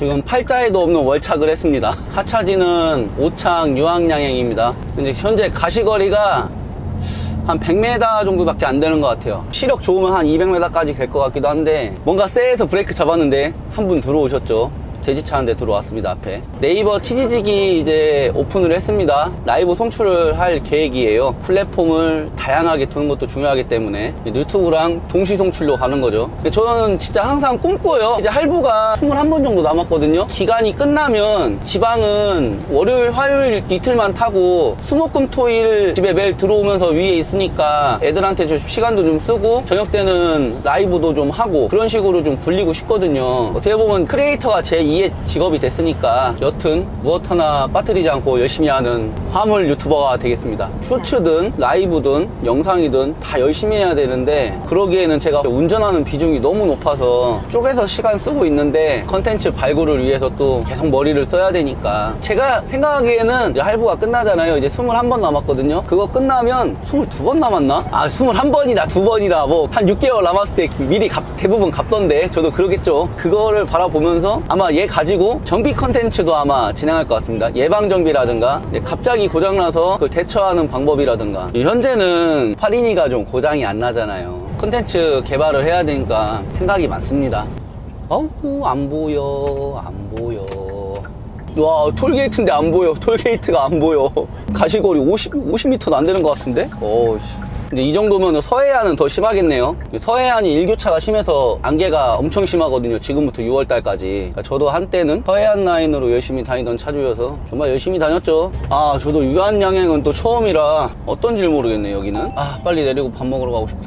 지금 팔자에도 없는 월착을 했습니다. 하차지는 오창 유황양행입니다. 근데 현재 가시거리가 한 100m 정도밖에 안 되는 것 같아요. 시력 좋으면 한 200m까지 될 것 같기도 한데, 뭔가 쎄해서 브레이크 잡았는데 한 분 들어오셨죠. 돼지차 한 대 들어왔습니다. 앞에 네이버 치지직이 이제 오픈을 했습니다. 라이브 송출을 할 계획이에요. 플랫폼을 다양하게 두는 것도 중요하기 때문에 유튜브랑 동시 송출로 가는 거죠. 저는 진짜 항상 꿈꿔요. 이제 할부가 21번 정도 남았거든요. 기간이 끝나면 지방은 월요일 화요일 이틀만 타고 수목금토일 집에 매일 들어오면서 위에 있으니까 애들한테 좀 시간도 좀 쓰고 저녁 때는 라이브도 좀 하고 그런 식으로 좀 굴리고 싶거든요. 어떻게 보면 크리에이터가 제 2의 직업이 됐으니까 여튼 무엇 하나 빠뜨리지 않고 열심히 하는 화물 유튜버가 되겠습니다. 쇼츠든 라이브든 영상이든 다 열심히 해야 되는데, 그러기에는 제가 운전하는 비중이 너무 높아서 쪼개서 시간 쓰고 있는데 컨텐츠 발굴을 위해서 또 계속 머리를 써야 되니까, 제가 생각하기에는 이제 할부가 끝나잖아요. 이제 21번 남았거든요. 그거 끝나면 22번 남았나? 21번이다 2번이다 뭐 한 6개월 남았을 때 미리 대부분 갚던데 저도 그러겠죠. 그거를 바라보면서 아마 얘 가지고 정비 컨텐츠도 아마 진행할 것 같습니다. 예방정비라든가 갑자기 고장나서 그걸 대처하는 방법이라든가. 현재는 파리니가 좀 고장이 안 나잖아요. 컨텐츠 개발을 해야 되니까 생각이 많습니다. 어우 안 보여 안 보여. 와 톨게이트인데 안 보여. 톨게이트가 안 보여. 가시거리 50m도 안 되는 것 같은데? 이제 이 정도면 서해안은 더 심하겠네요. 서해안이 일교차가 심해서 안개가 엄청 심하거든요. 지금부터 6월달까지. 그러니까 저도 한때는 서해안 라인으로 열심히 다니던 차주여서 정말 열심히 다녔죠. 저도 유한양행은 또 처음이라 어떤지 모르겠네. 여기는 빨리 내리고 밥 먹으러 가고 싶다.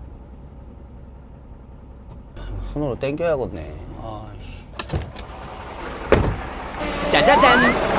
손으로 당겨야겠네. 짜자잔.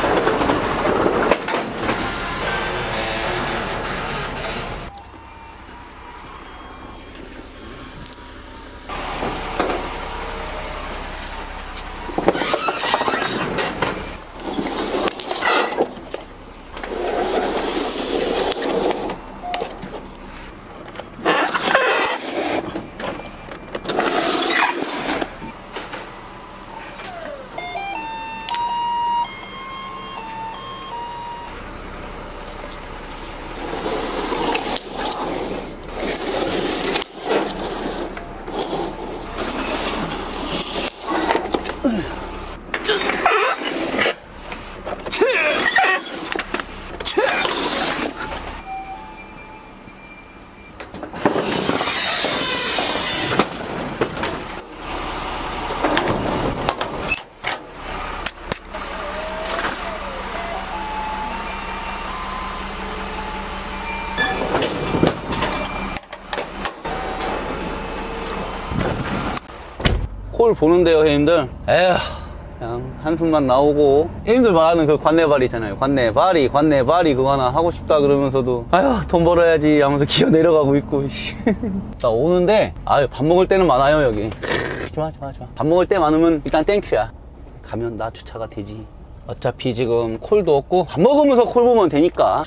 콜 보는데요 형님들. 에휴 그냥 한숨만 나오고, 형님들 말하는 그 관내발이 있잖아요. 관내발이 그거 하나 하고 싶다 그러면서도 아휴 돈 벌어야지 하면서 기어 내려가고 있고. 나 오는데 밥 먹을 때는 많아요 여기. 좋아. 밥 먹을 때 많으면 일단 땡큐야. 가면 나 주차가 되지. 어차피 지금 콜도 없고 밥 먹으면서 콜 보면 되니까.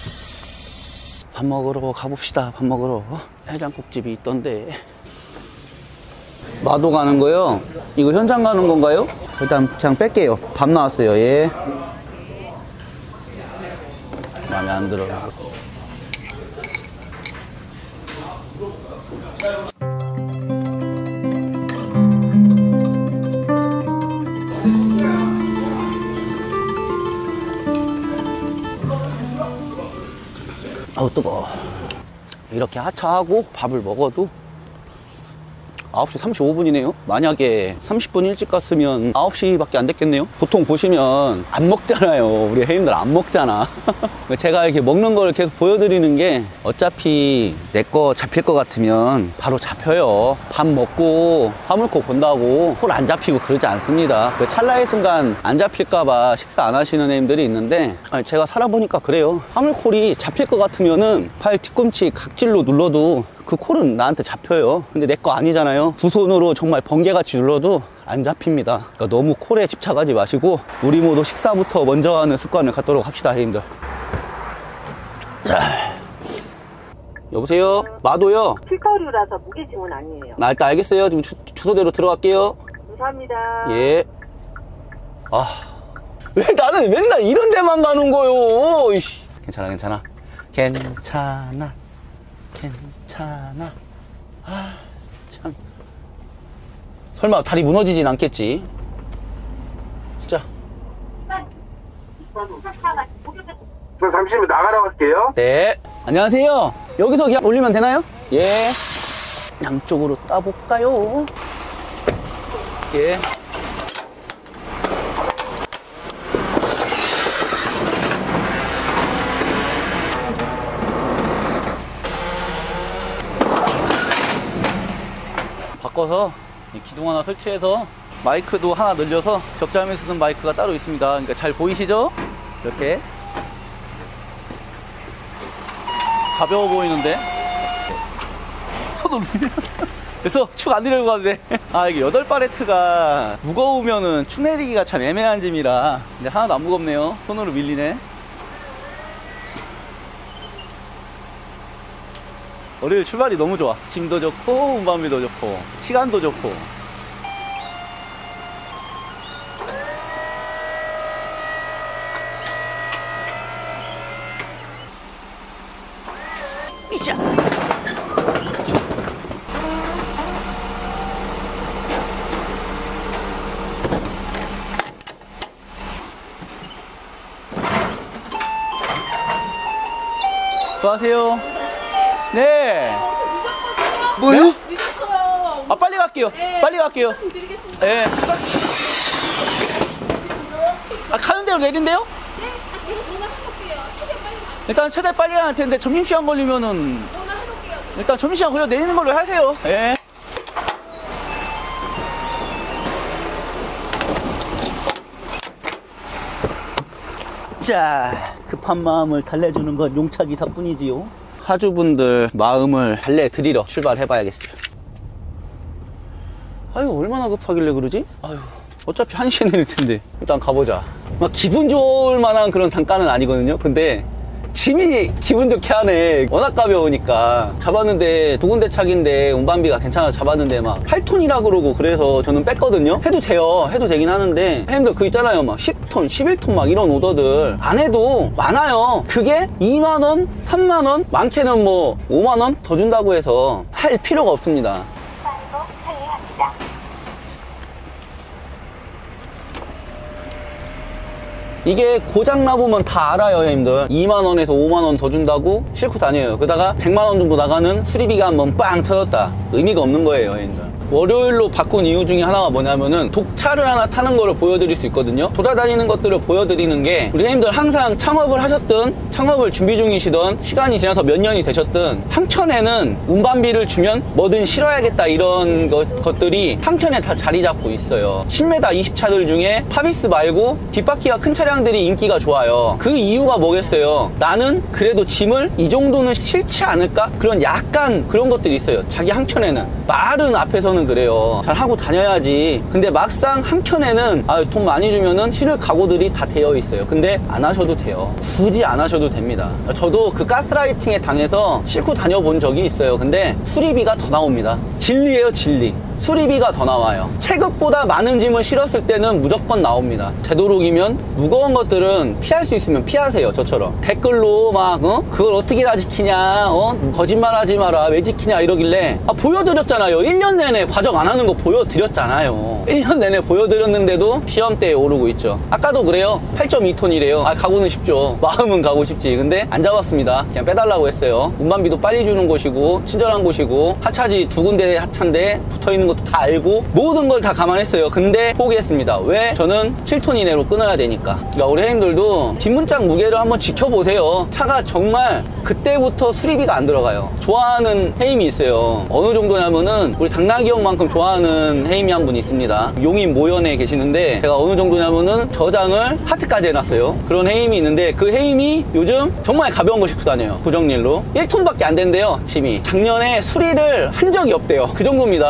밥 먹으러 가봅시다. 밥 먹으러. 해장국집이 있던데. 마도 가는 거요? 이거 현장 가는 건가요? 일단 그냥 뺄게요. 밥 나왔어요. 예. 마음에 안 들어. 아우 뜨거워. 이렇게 하차하고 밥을 먹어도 9시 35분이네요. 만약에 30분 일찍 갔으면 9시밖에 안 됐겠네요. 보통 보시면 안 먹잖아요. 우리 회원들 안 먹잖아. 제가 이렇게 먹는 걸 계속 보여드리는 게, 어차피 내 거 잡힐 것 같으면 바로 잡혀요. 밥 먹고 화물코 본다고 콜 안 잡히고 그러지 않습니다. 그 찰나의 순간 안 잡힐까봐 식사 안 하시는 회원들이 있는데, 제가 살아보니까 그래요. 화물콜이 잡힐 것 같으면은 팔 뒤꿈치 각질로 눌러도 그 콜은 나한테 잡혀요. 근데 내 거 아니잖아요. 두 손으로 정말 번개같이 눌러도 안 잡힙니다. 그러니까 너무 콜에 집착하지 마시고 우리 모두 식사부터 먼저 하는 습관을 갖도록 합시다 형님들. 자, 여보세요? 마도요? 필터류라서 무게중은 아니에요. 일단 알겠어요. 지금 주소대로 들어갈게요. 감사합니다. 예. 아, 왜 나는 맨날 이런 데만 가는 거요? 이씨. 괜찮아, 괜찮아. 괜찮아. 괜찮아. 아, 참. 설마 다리 무너지진 않겠지? 진짜. 저 잠시만 나가러 갈게요. 네. 안녕하세요. 여기서 그냥 올리면 되나요? 예. 양쪽으로 따볼까요? 예. 바꿔서 기둥 하나 설치해서 마이크도 하나 늘려서 적재하면 쓰는 마이크가 따로 있습니다. 그러니까 잘 보이시죠? 이렇게 가벼워 보이는데 손 올리네. 그래서 축 안 내려고 가도 돼. 아, 이게 8발레트가 무거우면은 축 내리기가 참 애매한 짐이라. 근데 하나도 안 무겁네요. 손으로 밀리네. 월요일 출발이 너무 좋아. 짐도 좋고 운반비도 좋고 시간도 좋고. 이샤. 수고하세요. 네. 뭐요? 네? 늦었어요. 아, 빨리 갈게요. 네. 빨리 갈게요. 좀 드리겠습니다. 예. 아, 가는 대로 내린대요? 네? 아, 제가 전화해볼게요. 최대한 빨리 가. 일단 최대 빨리 할 텐데 점심시간 걸리면은 전화해볼게요. 일단 점심시간 걸려 내리는 걸로 하세요. 예. 자, 급한 마음을 달래주는 건 용차기사뿐이지요. 하주분들 마음을 달래드리러 출발해봐야겠습니다. 아유, 얼마나 급하길래 그러지? 아유, 어차피 1시에 내릴 텐데 일단 가보자. 막 기분 좋을 만한 그런 단가는 아니거든요. 근데 짐이 기분 좋게 하네. 워낙 가벼우니까. 잡았는데 두 군데 차기인데 운반비가 괜찮아서 잡았는데 막 8톤이라 그러고, 그래서 저는 뺐거든요. 해도 돼요. 해도 되긴 하는데 형님들 그 있잖아요, 막 10톤 11톤 막 이런 오더들 안 해도 많아요. 그게 2만원 3만원 많게는 뭐 5만원 더 준다고 해서 할 필요가 없습니다. 이게 고장나 보면 다 알아요, 형님들. 2만원에서 5만원 더 준다고 싣고 다녀요. 그러다가 100만원 정도 나가는 수리비가 한번 빵 터졌다. 의미가 없는 거예요, 형님들. 월요일로 바꾼 이유 중에 하나가 뭐냐면은 독차를 하나 타는 거를 보여드릴 수 있거든요. 돌아다니는 것들을 보여드리는 게, 우리 형님들 항상 창업을 하셨든 창업을 준비 중이시던 시간이 지나서 몇 년이 되셨든 한켠에는 운반비를 주면 뭐든 실어야겠다, 이런 것들이 한켠에 다 자리 잡고 있어요. 10m 20차들 중에 파비스 말고 뒷바퀴가 큰 차량들이 인기가 좋아요. 그 이유가 뭐겠어요? 나는 그래도 짐을 이 정도는 싫지 않을까? 그런 약간 그런 것들이 있어요. 자기 한켠에는. 말은 앞에서는 그래요. 잘 하고 다녀야지. 근데 막상 한켠에는 돈 많이 주면은 실을 각오들이 다 되어 있어요. 근데 안 하셔도 돼요. 굳이 안 하셔도 됩니다. 저도 그 가스라이팅에 당해서 싣고 다녀본 적이 있어요. 근데 수리비가 더 나옵니다. 진리예요, 진리. 수리비가 더 나와요. 체급보다 많은 짐을 실었을 때는 무조건 나옵니다. 되도록이면 무거운 것들은 피할 수 있으면 피하세요. 저처럼 댓글로 막 그걸 어떻게 다 지키냐, 거짓말하지 마라, 왜 지키냐 이러길래 보여드렸잖아요. 1년 내내 과정 안 하는 거 보여드렸잖아요. 1년 내내 보여드렸는데도 시험대에 오르고 있죠. 아까도 그래요. 8.2톤이래요 가고는 싶죠. 마음은 가고 싶지. 근데 안 잡았습니다. 그냥 빼달라고 했어요. 운반비도 빨리 주는 곳이고 친절한 곳이고 하차지 두 군데 하차인데 붙어있는 것도 다 알고 모든 걸 다 감안했어요. 근데 포기했습니다. 왜? 저는 7톤 이내로 끊어야 되니까. 그러니까 우리 형님들도 뒷문짝 무게를 한번 지켜보세요. 차가 정말 그때부터 수리비가 안 들어가요. 좋아하는 해임이 있어요. 어느 정도냐면은 우리 당나귀 형만큼 좋아하는 해임이 한 분 있습니다. 용인 모연에 계시는데 제가 어느 정도냐면은 저장을 하트까지 해놨어요. 그런 해임이 있는데 그 해임이 요즘 정말 가벼운 거 싣고 다녀요. 고정릴로 1톤밖에 안 된대요. 짐이. 작년에 수리를 한 적이 없대요. 그 정도입니다. 저도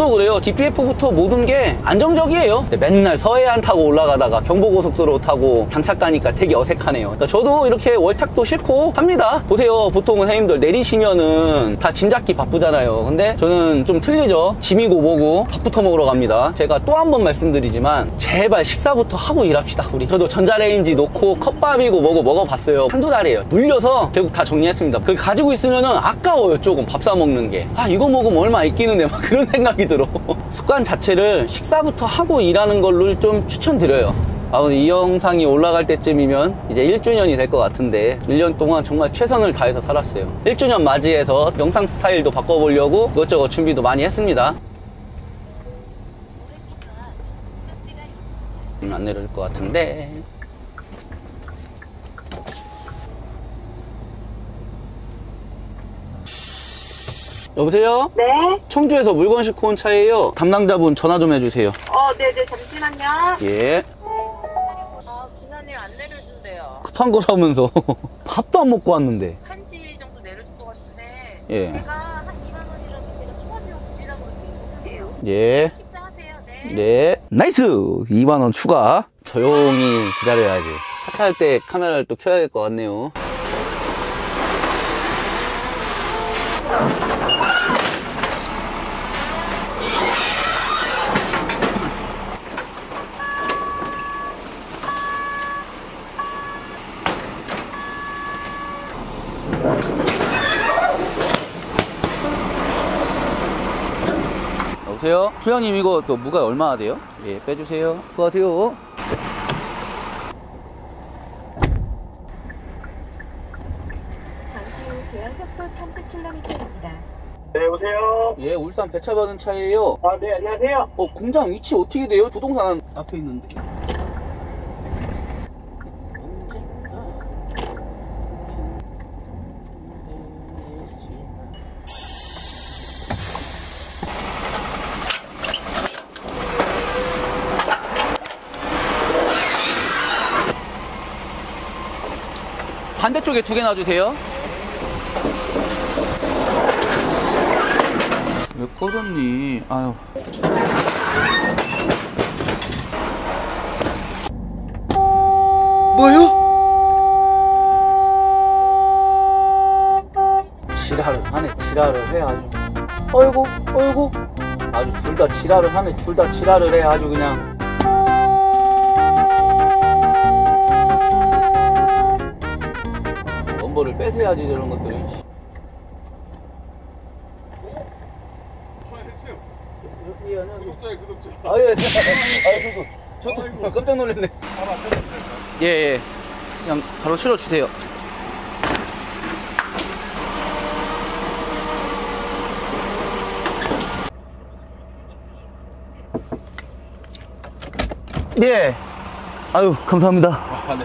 DPF도 그래요. DPF부터 모든 게 안정적이에요. 맨날 서해안 타고 올라가다가 경부고속도로 타고 장착 가니까 되게 어색하네요. 그러니까 저도 이렇게 월착도 싫고 합니다. 보세요. 보통은 형님들 내리시면은 다 짐 잡기 바쁘잖아요. 근데 저는 좀 틀리죠. 짐이고 뭐고 밥부터 먹으러 갑니다. 제가 또 한 번 말씀드리지만 제발 식사부터 하고 일합시다. 우리 저도 전자레인지 놓고 컵밥이고 뭐고 먹어봤어요. 한두 달이에요. 물려서 결국 다 정리했습니다. 그걸 가지고 있으면은 아까워요. 조금 밥 사 먹는 게. 아 이거 먹으면 얼마 있기는데 막 그런 생각이 들어. 습관 자체를 식사부터 하고 일하는 걸로 좀 추천드려요. 오늘 이 영상이 올라갈 때쯤이면 이제 1주년이 될 것 같은데 1년 동안 정말 최선을 다해서 살았어요. 1주년 맞이해서 영상 스타일도 바꿔보려고 이것저것 준비도 많이 했습니다. 안 내려줄 것 같은데. 여보세요? 네. 청주에서 물건 싣고 온 차예요. 담당자분 전화 좀 해주세요. 네네, 잠시만요. 예. 기사님 안 내려준대요. 급한 거라면서 밥도 안 먹고 왔는데. 1시 정도 내려줄 것 같은데. 예. 제가 한 2만 원이라도 제가 추가 비용 드리라고 그러는데요. 예. 식사하세요, 네. 네. 나이스! 2만원 추가. 조용히 기다려야지. 하차할 때 카메라를 또 켜야 될 것 같네요. 여보세요? 소장님 이거 또 무가 얼마나 돼요? 예, 빼주세요. 수고하세요. 잠시 후 제한 속도 30km입니다. 네, 여보세요? 예, 울산 배차받은 차예요. 네, 안녕하세요. 공장 위치 어떻게 돼요? 부동산 앞에 있는데. 반대쪽에 2개 놔주세요. 왜 꺼졌니? 아유. 뭐요? 지랄을 하네. 지랄을 해 아주. 어이구 어이구. 아주 둘 다 지랄을 하네. 둘 다 지랄을 해 아주 그냥. 넘버를 뺏어야지 저런 것들이. 예, 안녕하세요. 구독자의 구독자. 아, 예. 저도 깜짝 놀랐네. 예, 예. 그냥 바로 실어주세요. 예. 아유, 감사합니다. 네.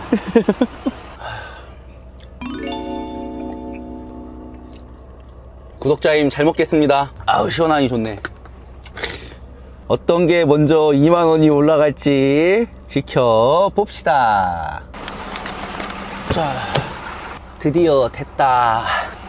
구독자님 잘 먹겠습니다. 아우, 시원하니 좋네. 어떤 게 먼저 2만원이 올라갈지 지켜봅시다. 자, 드디어 됐다.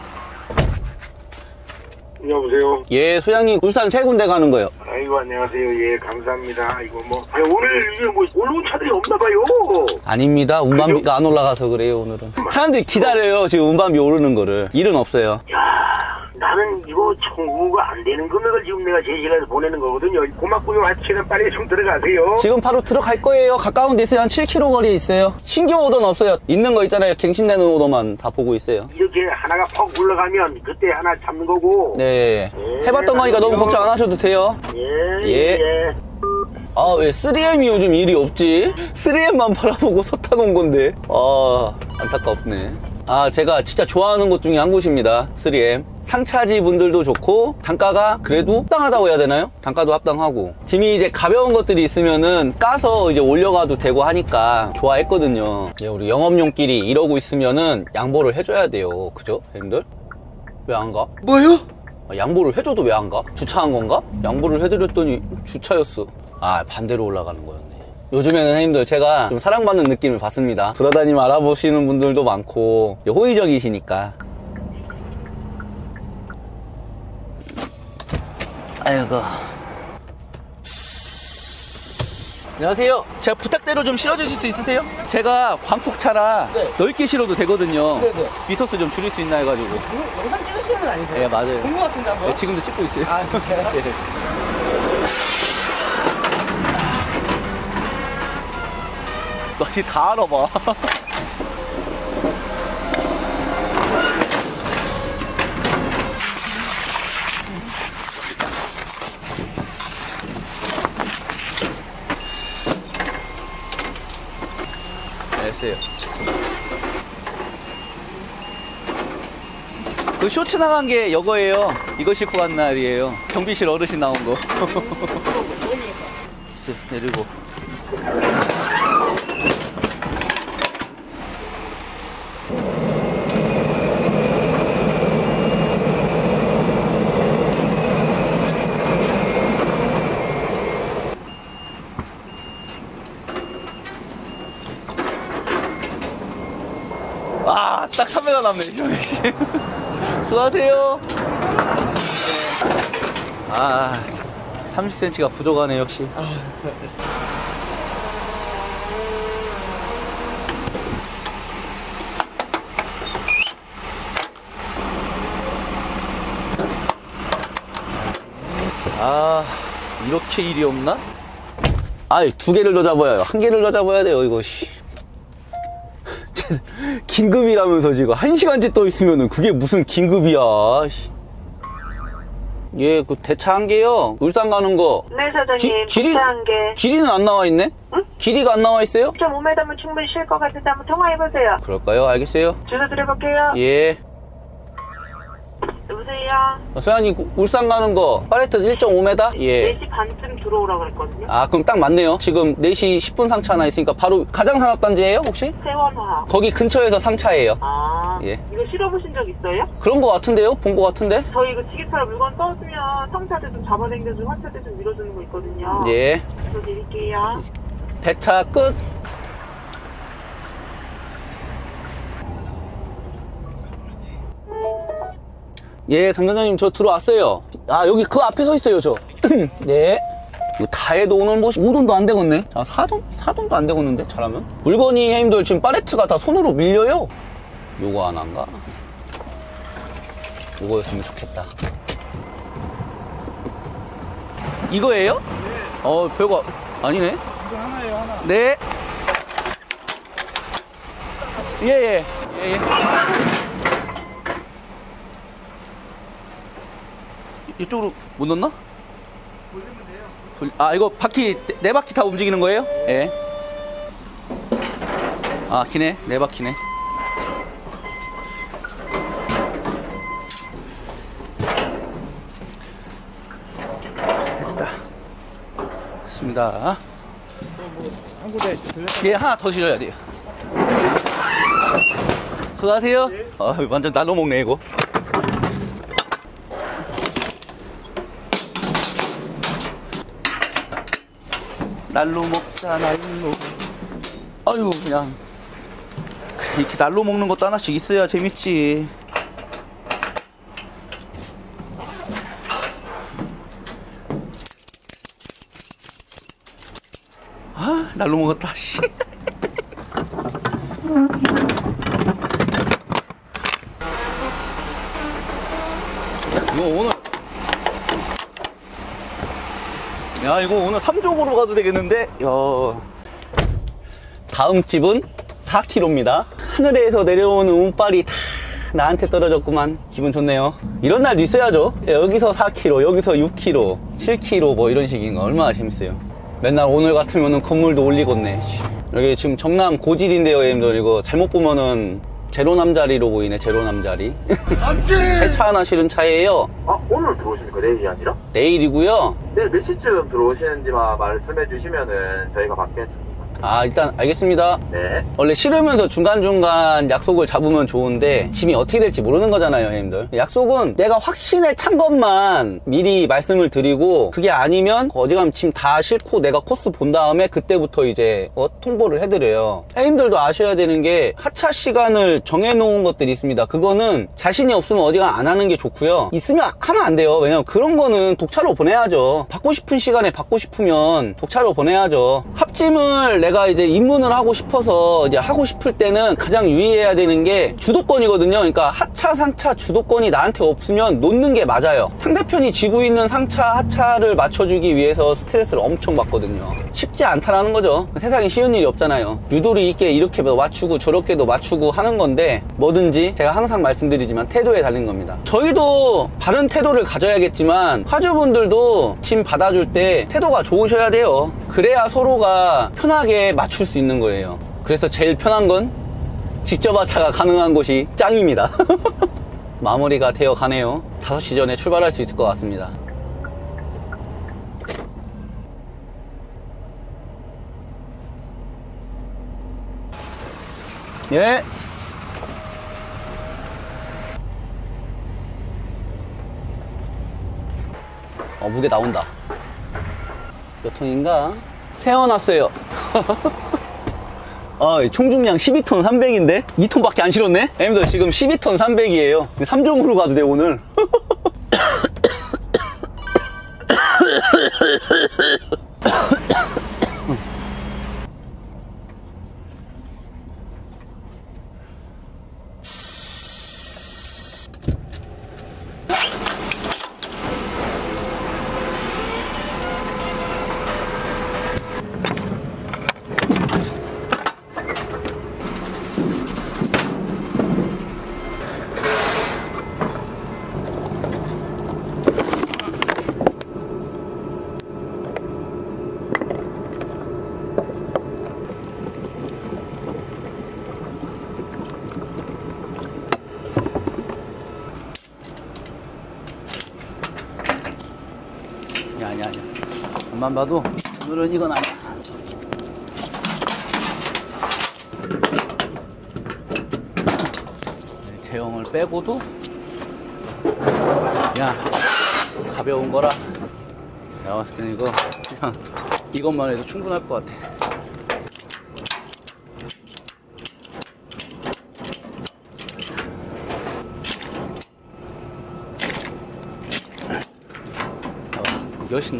여보세요? 예, 소장님 울산 3군데 가는 거요. 아이고, 안녕하세요. 예, 감사합니다. 이거 뭐. 오늘 이게 뭐, 올라온 차들이 없나봐요. 아닙니다. 운반비가 안 올라가서 그래요, 오늘은. 사람들이 기다려요, 지금 운반비 오르는 거를. 일은 없어요. 나는 이거 청구가 안 되는 금액을 지금 내가 제시해서 보내는 거거든요. 고맙고요. 아침에 빨리 좀 들어가세요. 지금 바로 들어갈 거예요. 가까운 데 있어요. 한 7km 거리에 있어요. 신규 오더는 없어요. 있는 거 있잖아요. 갱신되는 오더만 다 보고 있어요. 이렇게 하나가 퍽 올라가면 그때 하나 잡는 거고. 네. 해봤던 거니까 너무 걱정 안 하셔도 돼요. 예. 예. 예. 아, 왜 3M이 요즘 일이 없지? 3M만 바라보고 섰다 놓은 건데. 아, 안타깝네. 아, 제가 진짜 좋아하는 곳 중에 한 곳입니다. 3M. 상차지 분들도 좋고, 단가가 그래도 합당하다고 해야 되나요? 단가도 합당하고. 짐이 이제 가벼운 것들이 있으면은 까서 이제 올려가도 되고 하니까 좋아했거든요. 예, 우리 영업용끼리 이러고 있으면은 양보를 해줘야 돼요. 그죠? 형님들? 왜 안 가? 뭐요? 양보를 해줘도 왜 안 가? 주차한 건가? 양보를 해드렸더니 주차였어. 아, 반대로 올라가는 거였네. 요즘에는 형님들 제가 좀 사랑받는 느낌을 받습니다. 돌아다니면 알아보시는 분들도 많고 호의적이시니까. 아이고. 안녕하세요. 제가 부탁대로 좀 실어주실 수 있으세요? 제가 광폭차라 네. 넓게 실어도 되거든요. 네네. 미터수 좀 줄일 수 있나 해가지고. 영상 찍으시는 분 아니세요? 네, 맞아요. 본 것 같은데 한번? 네, 지금도 찍고 있어요. 아, 진짜요? 네. 너 지금 다 알아봐. 됐어요. 그 쇼츠 나간 게 이거예요. 이거 싣고 간 날이에요. 경비실 어르신 나온 거. 됐어요. 내리고. 아, 딱 카메라 남네. 수고하세요. 아, 30cm가 부족하네, 역시. 아, 이렇게 일이 없나? 아이, 2개를 더 잡아요. 1개를 더 잡아야 돼요, 이거, 씨. 긴급이라면서 지금 1시간째 떠 있으면은 그게 무슨 긴급이야. 예, 그 대차 1개요. 울산 가는 거. 네, 사장님. 길이, 한 개. 길이는 안 나와 있네? 응? 길이가 안 나와 있어요? 1.5m면 충분히 쉴 것 같은데 한번 통화해보세요. 그럴까요? 알겠어요. 주소 드려볼게요. 예. 여보세요? 소연이 울산 가는 거 팔레트 1.5m? 예. 4시 반쯤 들어오라고 그랬거든요. 아, 그럼 딱 맞네요. 지금 4시 10분 상차 하나 있으니까 바로 가장산업단지예요, 혹시? 세원화. 거기 근처에서 상차예요. 아, 예. 이거 실어보신 적 있어요? 그런 거 같은데요? 본 거 같은데? 저희 이거 지게차로 물건 떠주면 상차대 좀 잡아당겨주고 환차대 좀 밀어주는 거 있거든요. 예. 주소 드릴게요. 대차 끝. 예, 담당자님 저 들어왔어요. 아, 여기 그 앞에 서 있어요, 저. 네. 이거 다 해도 오늘 뭐 5돈도 안 되겠네. 자, 4돈도 안 되겠는데, 잘하면? 물건이 형님들 지금 팔레트가 다 손으로 밀려요. 요거 하나인가? 요거였으면 좋겠다. 이거예요? 네. 별거 아니네. 이거 하나예요, 하나. 네. 예. 이쪽으로 못 넣나? 돌리면 돼요. 아, 이거 바퀴, 네 바퀴 다 움직이는 거예요? 예. 아, 기네. 네 바퀴네. 됐다. 됐습니다. 한 군데 들려? 예, 하나 더 실어야 돼요. 수고하세요. 완전 날로 먹네, 이거. 날로 먹자, 날로. 아유, 그냥. 이렇게 날로 먹는 것도 하나씩 있어야 재밌지. 아, 날로 먹었다, 씨. 이거 오늘, 야, 이거 오늘 3족으로 가도 되겠는데? 야. 다음 집은 4km입니다. 하늘에서 내려오는 운빨이 다 나한테 떨어졌구만. 기분 좋네요. 이런 날도 있어야죠. 여기서 4km, 여기서 6km, 7km 뭐 이런 식인 거 얼마나 재밌어요. 맨날 오늘 같으면은 건물도 올리겠네. 여기 지금 정남 고질인데요, 형님들. 이거 잘못 보면은 제로남자리로 보이네, 제로남자리. 폐차 하나 실은 차예요. 아, 오늘 들어오십니까? 내일이 아니라? 내일이고요. 내일 몇 시쯤 들어오시는지만 말씀해 주시면은 저희가 받겠습니다. 아, 일단 알겠습니다. 네. 원래 실으면서 중간중간 약속을 잡으면 좋은데 짐이 어떻게 될지 모르는 거잖아요, 형님들. 약속은 내가 확신에 찬 것만 미리 말씀을 드리고, 그게 아니면 어지간하면 짐 다 싣고 내가 코스 본 다음에 그때부터 이제 통보를 해드려요. 형님들도 아셔야 되는 게 하차 시간을 정해놓은 것들이 있습니다. 그거는 자신이 없으면 어지간 안 하는 게 좋고요. 있으면 하면 안 돼요. 왜냐면 그런 거는 독차로 보내야죠. 받고 싶은 시간에 받고 싶으면 독차로 보내야죠. 합짐을 내가 이제 입문을 하고 싶어서 이제 하고 싶을 때는 가장 유의해야 되는 게 주도권이거든요. 그러니까 하차, 상차 주도권이 나한테 없으면 놓는 게 맞아요. 상대편이 지고 있는 상차, 하차를 맞춰주기 위해서 스트레스를 엄청 받거든요. 쉽지 않다라는 거죠. 세상에 쉬운 일이 없잖아요. 유도리 있게 이렇게도 맞추고 저렇게도 맞추고 하는 건데, 뭐든지 제가 항상 말씀드리지만 태도에 달린 겁니다. 저희도 바른 태도를 가져야겠지만 화주분들도 짐 받아줄 때 태도가 좋으셔야 돼요. 그래야 서로가 편하게 맞출 수 있는 거예요. 그래서 제일 편한 건 직접 하차가 가능한 곳이 짱입니다. 마무리가 되어 가네요. 5시 전에 출발할 수 있을 것 같습니다. 예. 무게 나온다. 몇 톤인가? 세워놨어요. 총중량 12톤 300인데 2톤 밖에 안 실었네? 형님들 지금 12톤 300이에요 3종으로 가도 돼 오늘. 아니야. 앞만 봐도 오늘은 이건 아니야. 제형을 빼고도 그냥 가벼운 거라 내가 봤을 때는 이거 그냥 이것만 해도 충분할 것 같아. 멋있나?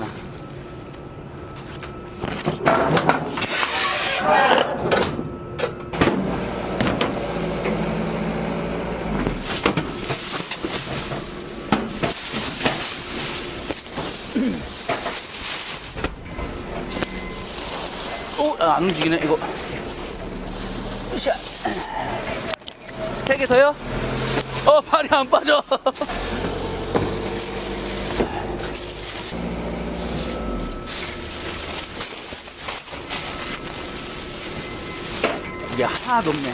안 움직이네 이거. 으쌰. 3개 더요? 발이 안 빠져. 이게 하나도 없네.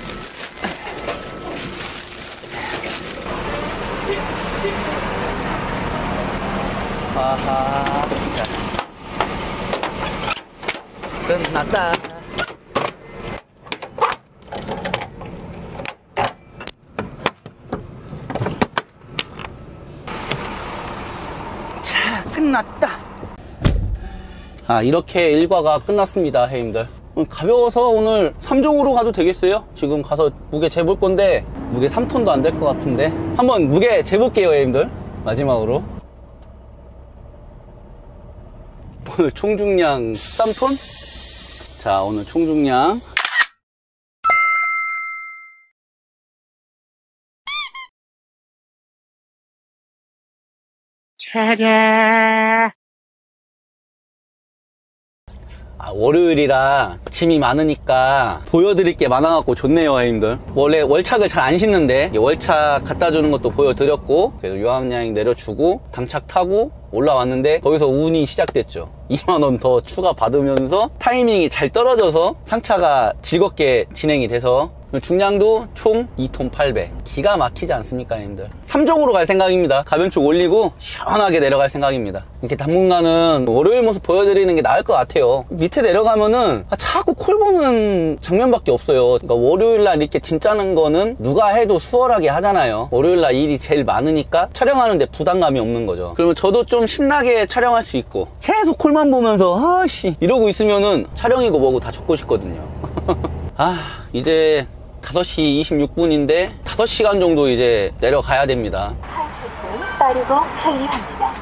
아하. 끝났다. 자, 끝났다. 이렇게 일과가 끝났습니다, 형님들. 가벼워서 오늘 3종으로 가도 되겠어요? 지금 가서 무게 재볼 건데 무게 3톤도 안 될 것 같은데 한번 무게 재볼게요, 형님들. 마지막으로 오늘 총중량 3톤? 자, 오늘 총중량 월요일이라 짐이 많으니까 보여드릴 게 많아갖고 좋네요, 형님들. 원래 월착을 잘 안 싣는데 월착 갖다 주는 것도 보여드렸고, 그래서 유황여행 내려주고 당착 타고 올라왔는데 거기서 운이 시작됐죠. 2만원 더 추가 받으면서 타이밍이 잘 떨어져서 상차가 즐겁게 진행이 돼서 중량도 총 2톤 800. 기가 막히지 않습니까, 형님들? 3종으로 갈 생각입니다. 가변축 올리고 시원하게 내려갈 생각입니다. 이렇게 당분간은 월요일 모습 보여드리는 게 나을 것 같아요. 밑에 내려가면은 자꾸 콜 보는 장면밖에 없어요. 그러니까 월요일날 이렇게 짐 짜는 거는 누가 해도 수월하게 하잖아요. 월요일날 일이 제일 많으니까 촬영하는데 부담감이 없는 거죠. 그러면 저도 좀 신나게 촬영할 수 있고 계속 콜만 보면서 아씨 이러고 있으면은 촬영이고 뭐고 다 적고 싶거든요. 이제 5시 26분인데 5시간 정도 이제 내려가야 됩니다. 빠르고 편리합니다.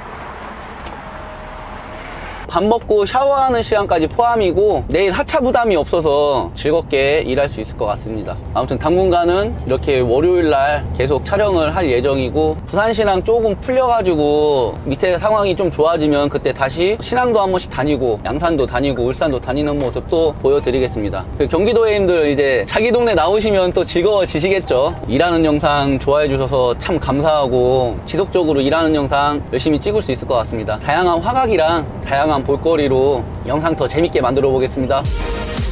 밥 먹고 샤워하는 시간까지 포함이고 내일 하차 부담이 없어서 즐겁게 일할 수 있을 것 같습니다. 아무튼 당분간은 이렇게 월요일날 계속 촬영을 할 예정이고 부산시랑 조금 풀려가지고 밑에 상황이 좀 좋아지면 그때 다시 신항도 한 번씩 다니고 양산도 다니고 울산도 다니는 모습 또 보여드리겠습니다. 경기도애인들 이제 자기 동네 나오시면 또 즐거워지시겠죠. 일하는 영상 좋아해 주셔서 참 감사하고 지속적으로 일하는 영상 열심히 찍을 수 있을 것 같습니다. 다양한 화각이랑 다양한 볼거리로 영상 더 재밌게 만들어 보겠습니다.